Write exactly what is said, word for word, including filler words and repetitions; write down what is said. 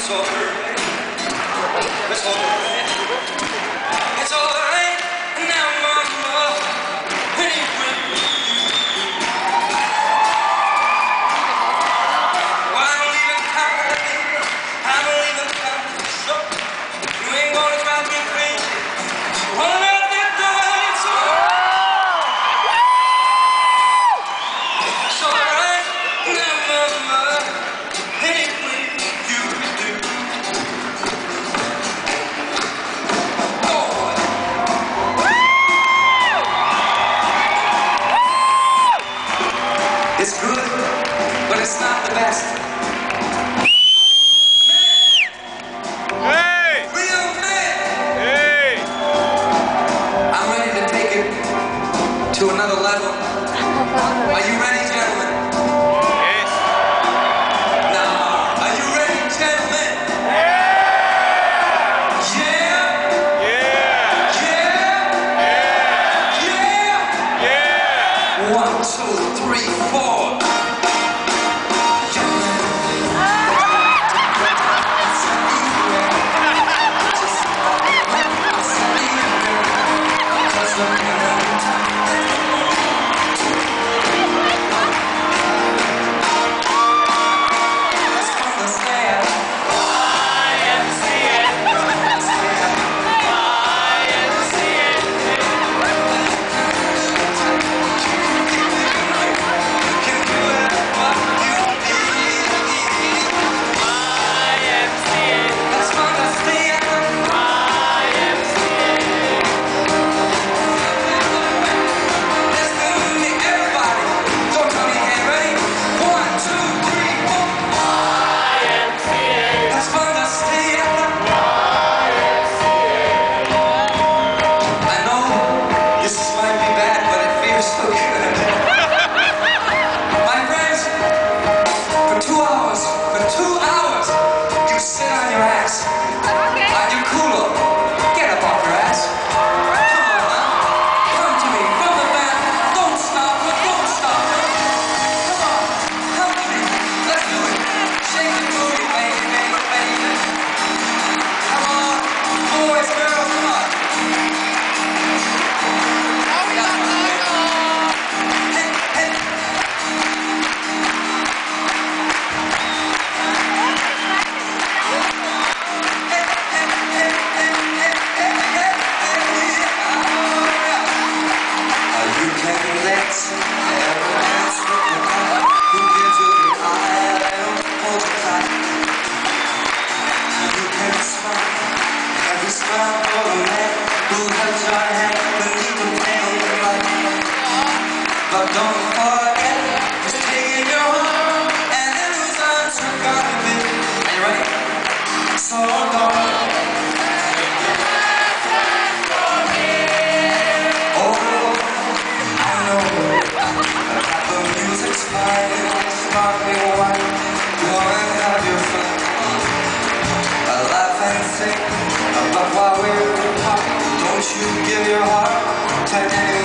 It's all right. It's all right. It's all right. Now, mama, anyway. Well, I'm leaving town. I'm leaving town. So you ain't gonna drive me crazy. Run out that door. It's all right. It's all right. Now, mama, anyway you do. It's good, but it's not the best. Hey! Real man! Hey! I'm ready to take it to another level. Are you ready, gentlemen? Yes. Now, are you ready, gentlemen? Yeah! Yeah! Yeah! Yeah! Yeah! Yeah! Yeah! One, two, three, four. But don't forget, just take your heart and lose on to God a bit. Are you ready? So long. Oh, I know that the music's fine, it's sparkling wine. Go and have your fun. Laugh and sing, but while we're apart, don't you give your heart to anyone.